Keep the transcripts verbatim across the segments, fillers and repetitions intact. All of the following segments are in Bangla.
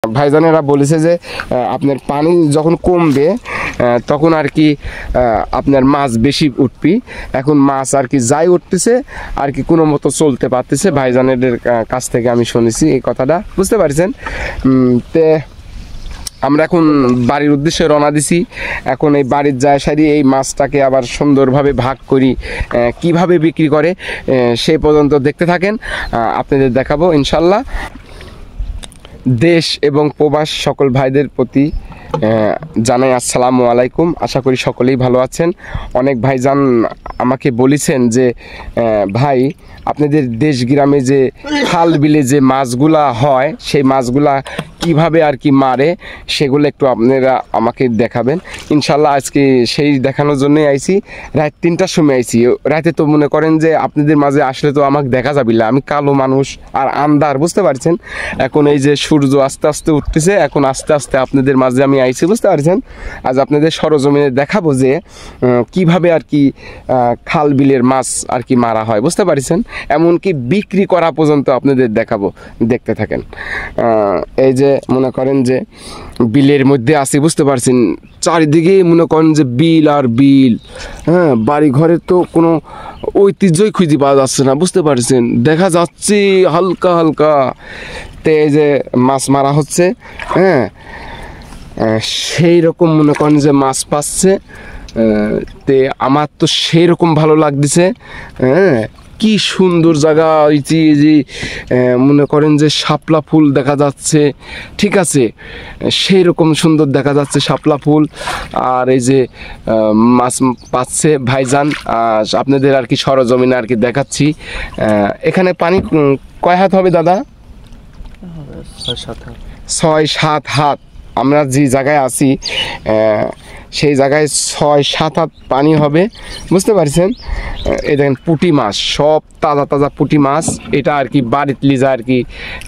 ভাইজানেরা বলেছে যে আপনার পানি যখন কমবে তখন আর কি আপনার মাছ বেশি উঠবি। এখন মাছ আর কি যাই উঠতেছে আর কি কোনো মতো চলতে পারতেছে, ভাইজানেদের কাছ থেকে আমি শুনেছি এই কথাটা, বুঝতে পারছেন। তে আমরা এখন বাড়ির উদ্দেশ্যে রওনা দিছি। এখন এই বাড়ির যায় সারি এই মাছটাকে আবার সুন্দরভাবে ভাগ করি, কিভাবে বিক্রি করে সেই পর্যন্ত দেখতে থাকেন, আপনাদের দেখাবো ইনশাল্লাহ। দেশ এবং প্রবাস সকল ভাইদের প্রতি জানাই আসসালামু আলাইকুম। আশা করি সকলেই ভালো আছেন। অনেক ভাইজান আমাকে বলেছেন যে ভাই আপনাদের দেশ গ্রামে যে খাল বিলে যে মাছগুলা হয় সেই মাছগুলা কিভাবে আর কি মারে সেগুলো একটু আপনারা আমাকে দেখাবেন ইনশাল্লাহ। আজকে সেই দেখানোর জন্যই আইছি। রাত তিনটার সময় আইছি। রাতে তো মনে করেন যে আপনাদের মাঝে আসলে তো আমাকে দেখা যাবে না, আমি কালো মানুষ আর আন্ধার, বুঝতে পারছেন। এখন এই যে সূর্য আস্তে আস্তে উঠতেছে, এখন আস্তে আস্তে আপনাদের মাঝে আমি আইছি, বুঝতে পারছেন। আজ আপনাদের সরজমিনে দেখাবো যে কিভাবে আর কি খাল বিলের মাছ আর কি মারা হয়, বুঝতে পারছেন। এমনকি বিক্রি করা পর্যন্ত আপনাদের দেখাবো, দেখতে থাকেন। এই যে মনে করেন যে বিলের মধ্যে আসি, বুঝতে পারছেন। চারিদিকে মনে করেন যে বিল আর বিল, হ্যাঁ, বাড়ি ঘরের তো কোনো ঐতিহ্যই খুঁজে পাওয়া যাচ্ছে না, বুঝতে পারছেন। দেখা যাচ্ছে হালকা হালকা তে এই যে মাছ মারা হচ্ছে, হ্যাঁ, সেই রকম মনে করেন যে মাছ পাচ্ছে। তে আমার তো সেই রকম ভালো লাগতেছে, হ্যাঁ। কি সুন্দর জায়গা হয়েছে, যে মনে করেন যে শাপলা ফুল দেখা যাচ্ছে, ঠিক আছে, সেই রকম সুন্দর দেখা যাচ্ছে শাপলা ফুল। আর এই যে মাছ পাচ্ছে ভাইজান, আপনাদের আর কি সরজমিনে আর কি দেখাচ্ছি। এখানে পানি কয় হাত হবে দাদা? ছয় সাত হাত। ছয় সাত হাত। আমরা যে জায়গায় আছি সেই জায়গায় ছয় সাত হাত পানি হবে, বুঝতে পারছেন। এই দেখেন পুঁটি মাছ, সব তাজা তাজা পুঁটি মাছ। এটা আর কি বাড়িতে লিজা আর কি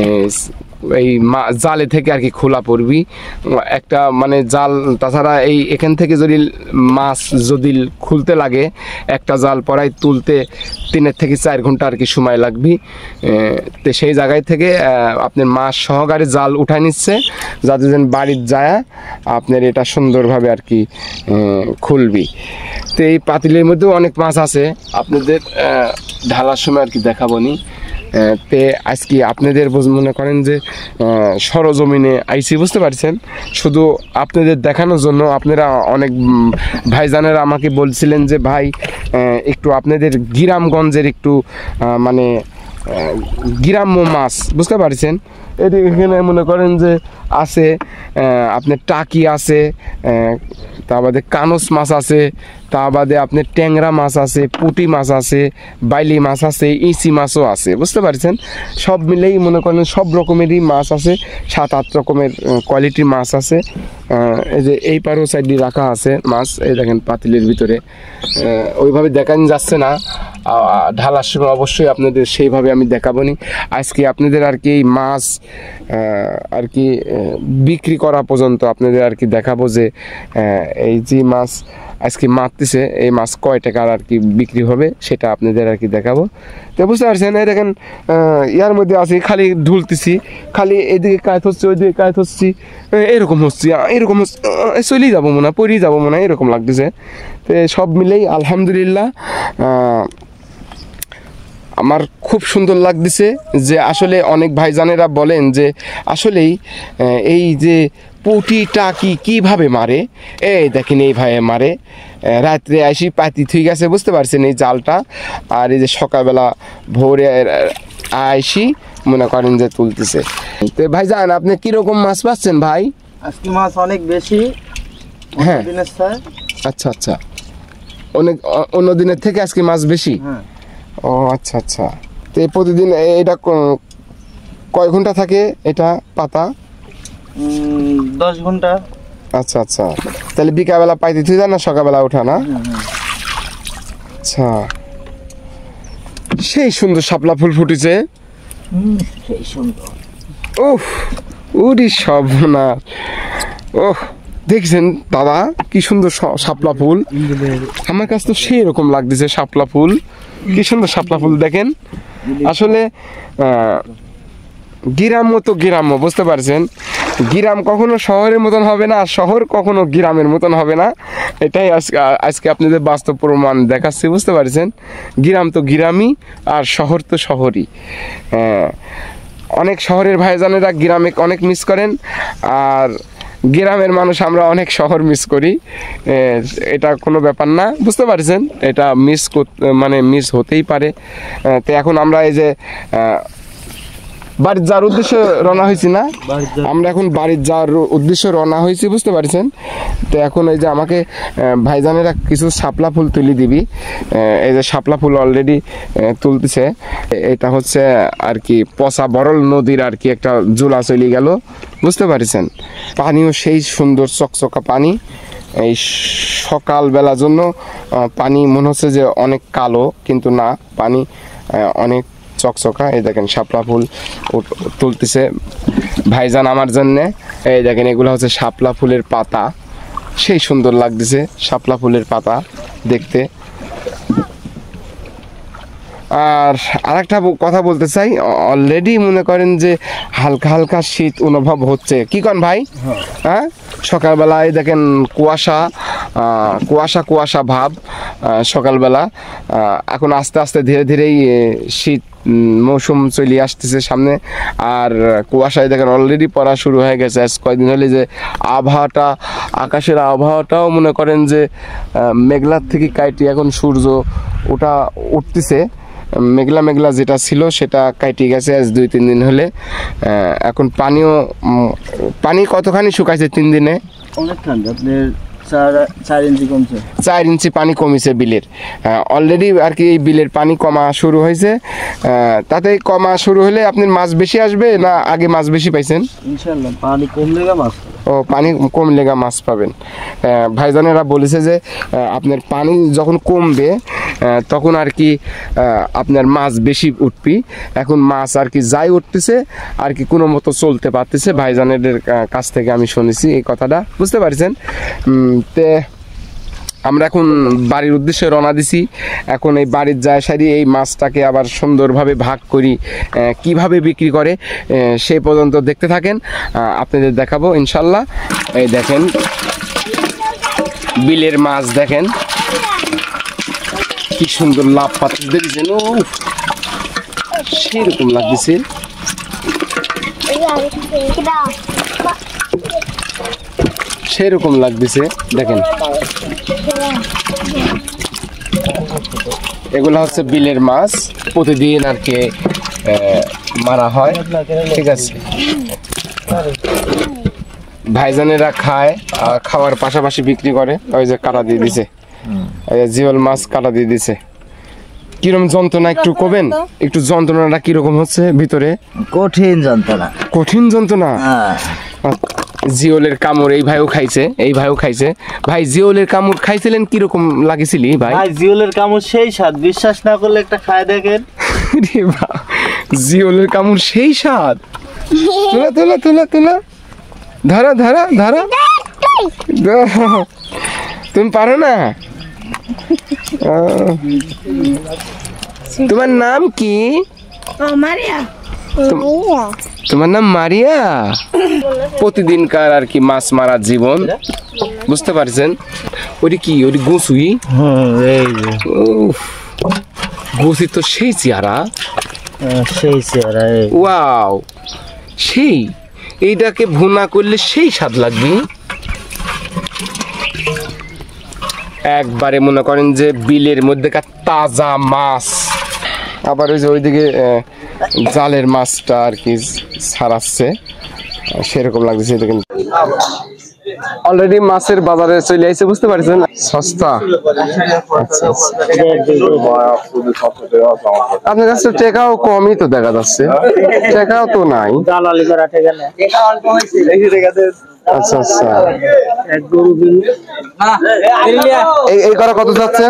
এই জালে থেকে আর কি খোলা পড়বি একটা মানে জাল। তাছাড়া এই এখান থেকে যদি মাছ যদি খুলতে লাগে একটা জাল পরাই তুলতে তিনের থেকে চার ঘন্টা আর কি সময় লাগবে। তো সেই জায়গায় থেকে আপনার মাছ সহকারে জাল উঠায় নিচ্ছে, যাতে যেন বাড়ির যায় আপনার এটা সুন্দরভাবে আর কি খুলবি। তো এই পাতিলের মধ্যেও অনেক মাছ আছে, আপনাদের ঢালার সময় আর কি দেখাবো নি। তে আজকে আপনাদের মনে করেন যে সরজমিনে আইসি, বুঝতে পারছেন, শুধু আপনাদের দেখানোর জন্য। আপনারা অনেক ভাইজানেরা আমাকে বলছিলেন যে ভাই একটু আপনাদের গ্রামগঞ্জের একটু মানে গ্রাম্য মাছ, বুঝতে পারছেন। এখানে মনে করেন যে আছে আপনার টাকি আছে, তা বাদে কানস মাছ আছে, তা বাদে আপনার ট্যাংরা মাছ আছে, পুঁটি মাছ আছে, বাইলি মাছ আছে, ইচি মাছও আছে, বুঝতে পারছেন। সব মিলেই মনে করেন সব রকমেরই মাছ আছে, সাত আট রকমের কোয়ালিটির মাছ আছে। এই যে এই পারও সাইডে রাখা আছে মাছ, এই দেখেন পাতিলের ভিতরে। ওইভাবে দেখানো যাচ্ছে না, ঢালার সময় অবশ্যই আপনাদের সেইভাবে আমি দেখাবো নি। আজকে আপনাদের আর কি এই মাছ আর কি বিক্রি করা পর্যন্ত আপনাদের আর কি দেখাবো যে এই যে মাছ আজকে মারতেছে এই মাছ কয় টাকার আর কি বিক্রি হবে সেটা আপনাদের আর কি দেখাবো। তো বুঝতে পারছেন, এই দেখেন ইয়ার মধ্যে আছি, খালি ঢুলতেছি, খালি এদিকে কাজ হচ্ছে ওইদিকে কাজ হচ্ছি, এরকম হচ্ছে এরকম হচ্ছে, চলেই যাবো মনে হয়, পড়েই যাবো মনে হয়, এরকম লাগতেছে। তো সব মিলেই আলহামদুলিল্লাহ আমার খুব সুন্দর লাগতেছে। যে আসলে অনেক ভাইজানেরা বলেন যে আসলেই এই যে পুঁটি টাকি কিভাবে মারে, এই দেখেন এই ভাইয়ে মারে। রাত্রে আসি পাতি থুই গেছে, বুঝতে পারছেন, এই জালটা। আর এই যে সকালবেলা ভোরে আইসি মনে করেন যে তুলতেছে। তো ভাইজান আপনি কিরকম মাছ পাচ্ছেন ভাই? আজকে মাছ অনেক বেশি। হ্যাঁ, আচ্ছা আচ্ছা, অনেক অন্য দিনের থেকে আজকে মাছ বেশি। হ্যাঁ। ও আচ্ছা আচ্ছা। তো প্রতিদিন এটা কয় ঘন্টা থাকে এটা পাতা? দশ ঘন্টা। আচ্ছা আচ্ছা, তাহলে বিকালবেলা পাইতে তুই যান না সকালবেলা ওঠা না? আচ্ছা, সেই সুন্দর শাপলা ফুল ফুটেছে। সেই সুন্দর। ওহ উরি সবনা, ওহ দেখছেন দাদা কি সুন্দর শাপলা ফুল। আমার কাছে তো সেই রকম লাগতেছে শাপলা ফুল, কি সুন্দর শাপলা ফুল দেখেন। আসলে গ্রাম্য তো গ্রাম্য, বুঝতে পারছেন। গ্রাম কখনো শহরের মতন হবে না, আর শহর কখনো গ্রামের মতন হবে না। এটাই আজকে আজকে আপনাদের বাস্তব প্রমাণ দেখাচ্ছি, বুঝতে পারছেন? গ্রাম তো গ্রামই, আর শহর তো শহরই। হ্যাঁ, অনেক শহরের ভাইজানেরা গ্রামে অনেক মিস করেন, আর গ্রামের মানুষ আমরা অনেক শহর মিস করি। এটা কোনো ব্যাপার না, বুঝতে পারছেন? এটা মিস মানে মিস হতেই পারে। তো এখন আমরা এই যে বাড়ির যাওয়ার উদ্দেশ্যে রওনা হয়েছি না, আমরা এখন বাড়ির যাওয়ার উদ্দেশ্যে রওনা হয়েছি, বুঝতে পারছেন? তো এখন এই যে আমাকে ভাইজানেরা কিছু শাপলা ফুল তুলে দিবি। এই যে শাপলা ফুল অলরেডি তুলতেছে। এটা হচ্ছে আর কি পচা বরল নদীর আর কি একটা জোলা চলে গেল, বুঝতে পারছেন? পানিও সেই সুন্দর চকচকা পানি। এই সকালবেলার জন্য পানি মনে হচ্ছে যে অনেক কালো, কিন্তু না, পানি অনেক চকচকা। এই দেখেন শাপলা ফুল তুলতেছে ভাইজান আমার জন্যে। এই দেখেন এগুলো হচ্ছে শাপলা ফুলের পাতা, সেই সুন্দর লাগতেছে শাপলা ফুলের পাতা দেখতে। আর আরেকটা কথা বলতে চাই, অলরেডি মনে করেন যে হালকা হালকা শীত অনুভব হচ্ছে। কি কন ভাই? হ্যাঁ, সকালবেলায় দেখেন কুয়াশা কুয়াশা কুয়াশা ভাব সকালবেলা। এখন আস্তে আস্তে ধীরে ধীরেই শীত মৌসুম চলে আসতেছে সামনে, আর কুয়াশায় দেখেন অলরেডি পড়া শুরু হয়ে গেছে। আজ কয়েকদিন হলে যে আবহাওয়াটা, আকাশের আবহাওয়াটাও মনে করেন যে মেঘলার থেকে কাইটি এখন সূর্য ওটা উঠতেছে। মেঘলা মেঘলা যেটা ছিল সেটা কাইটে গেছে আজ দুই তিন দিন হলে। এখন পানিও পানি কতখানি শুকাইছে তিন দিনে? অনেকখানি, আপনার চার ইঞ্চি কমছে। চার ইঞ্চি পানি কমিছে বিলের অলরেডি আর কি। এই বিলের পানি কমা শুরু হয়েছে। তাতে কমা শুরু হলে আপনার মাছ বেশি আসবে না আগে মাছ বেশি পাইছেন? ইনশাআল্লাহ পানি কমলে মাছ, ও পানি কমলে মাছ পাবেন। ভাইজানেরা বলেছে যে আপনার পানি যখন কমবে তখন আর কি আপনার মাছ বেশি উঠবি। এখন মাছ আর কি যাই উঠতেছে আর কি কোনো মতো চলতে পারতেছে, ভাইজানেদের কাছ থেকে আমি শুনেছি এই কথাটা, বুঝতে পারছেন? তে আমরা এখন বাড়ির উদ্দেশ্যে রওনা দিছি। এখন এই বাড়ির যায় সারি এই মাছটাকে আবার সুন্দরভাবে ভাগ করি, কিভাবে বিক্রি করে সেই পর্যন্ত দেখতে থাকেন, আপনাদের দেখাবো ইনশাল্লাহ। এই দেখেন বিলের মাছ, দেখেন কি সুন্দর লাভ পাচ্ছে, দেখেছেন? ও সেরকম লাগতেছে। সেরকম লাগতেছে, দেখেন এগুলা হচ্ছে বিলের মাছ, প্রতিদিন আর কি মারা হয়, ঠিক আছে? ভাইজানেরা খায়, আর খাওয়ার পাশাপাশি বিক্রি করে। ওই যে কাটা দিয়ে দিছে, জিওল মাছ কাটা দিয়ে দিছে। কিরকম যন্ত্রণা একটু কবেন? একটু যন্ত্রণাটা কিরকম হচ্ছে ভিতরে? কঠিন যন্ত্রণা, কঠিন যন্ত্রণা। জিওলের কামড় এই ভাইও খাইছে, এই ভাইও খাইছে। ভাই জিওলের কামড় খাইছিলেন, কিরকম লাগেছিলি ভাই? ভাই জিওলের কামড় সেই স্বাদ, বিশ্বাস না করলে একটা খায় দেখেন। জিওলের কামড় সেই স্বাদ। তোলা তোলা তোলা তোলা, ধরা ধরা ধরা, তুমি পারো না? তোমার নাম কি? মারিয়া। তোমার নাম মারিয়া? প্রতিদিনকার আর কি মাছ মারার জীবন, বুঝতে পারছেন? ওটি কি, ওটি গুছুই? গুছি তো সেই চেহারা, সেই চেহারা। ওয়াও, সেই এইটাকে ভুনা করলে সেই স্বাদ লাগবে একবারে। মনে করেন যে বিলের মধ্যেকার তাজা মাছ, আবার ওই যে ওইদিকে জালের মাছটা আর কি ছাড়াচ্ছে, সেরকম লাগছে। দেখেন অলরেডি মাছের বাজারে চলে আসছে, বুঝতে পারছেন? সস্তা। আপনার কাছে টাকাও কমই তো দেখা যাচ্ছে, টাকাও তো নাই। আচ্ছা আচ্ছা, এই করা কত চাচ্ছেন?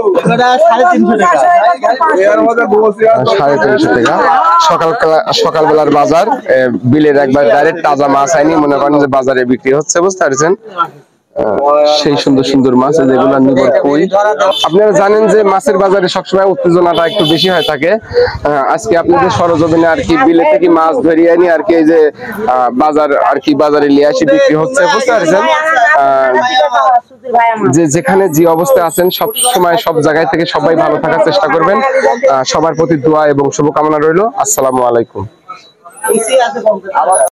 সাড়ে তিনশো টাকা। সকাল সকালবেলার বাজার, বিলের একবার ডাইরেক্ট তাজা মাছ আইনি মনে করেন যে বাজারে বিক্রি হচ্ছে, বুঝতে পারছেন? সেই সুন্দর সুন্দর মাছ যেগুলো নিবর কই। আপনারা জানেন যে মাছের বাজারে সবসময় উত্তেজনাটা একটু বেশি হয়ে থাকে। আহ, আজকে আপনাদের সরজমিনে আর কি বিলে থেকে মাছ ধরিয়ে আনি আর কি এই যে আহ, বাজার আর কি বাজারে নিয়ে আসি বিক্রি হচ্ছে, বুঝতে পারছেন। আহ, যে যেখানে যে অবস্থায় আছেন সব সময় সব জায়গায় থেকে সবাই ভালো থাকার চেষ্টা করবেন। আহ, সবার প্রতি দোয়া এবং শুভকামনা রইল। আসসালামু আলাইকুম।